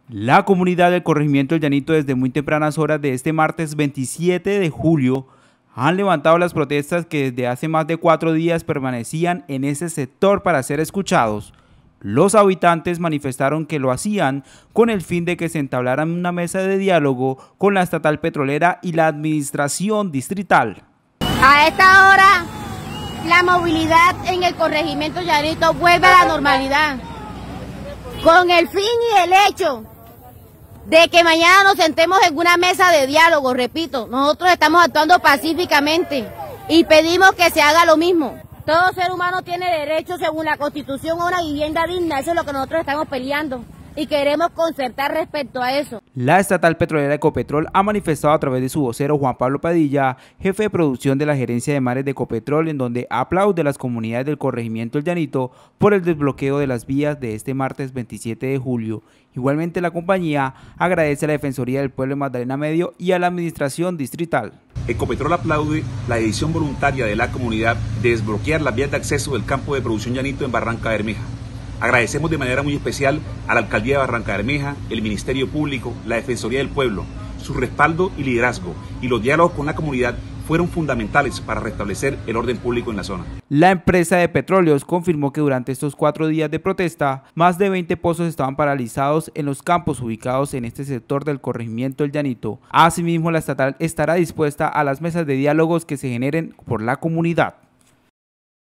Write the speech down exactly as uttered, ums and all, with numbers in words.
La comunidad del corregimiento El Llanito desde muy tempranas horas de este martes veintisiete de julio han levantado las protestas que desde hace más de cuatro días permanecían en ese sector para ser escuchados. Los habitantes manifestaron que lo hacían con el fin de que se entablara una mesa de diálogo con la estatal petrolera y la administración distrital. A esta hora, la movilidad en el corregimiento Llanito vuelve a la normalidad, con el fin y el hecho de que mañana nos sentemos en una mesa de diálogo. Repito, nosotros estamos actuando pacíficamente y pedimos que se haga lo mismo. Todo ser humano tiene derecho, según la Constitución, a una vivienda digna. Eso es lo que nosotros estamos peleando y queremos concertar respecto a eso. La estatal petrolera Ecopetrol ha manifestado a través de su vocero Juan Pablo Padilla, jefe de producción de la gerencia de mares de Ecopetrol, en donde aplaude a las comunidades del corregimiento El Llanito por el desbloqueo de las vías de este martes veintisiete de julio. Igualmente, la compañía agradece a la Defensoría del Pueblo de Magdalena Medio y a la administración distrital. Ecopetrol aplaude la decisión voluntaria de la comunidad de desbloquear las vías de acceso del campo de producción Llanito en Barranca Bermeja. Agradecemos de manera muy especial a la Alcaldía de Barranca Bermeja, el Ministerio Público, la Defensoría del Pueblo. Su respaldo y liderazgo y los diálogos con la comunidad fueron fundamentales para restablecer el orden público en la zona. La empresa de petróleos confirmó que durante estos cuatro días de protesta, más de veinte pozos estaban paralizados en los campos ubicados en este sector del corregimiento El Llanito. Asimismo, la estatal estará dispuesta a las mesas de diálogos que se generen por la comunidad.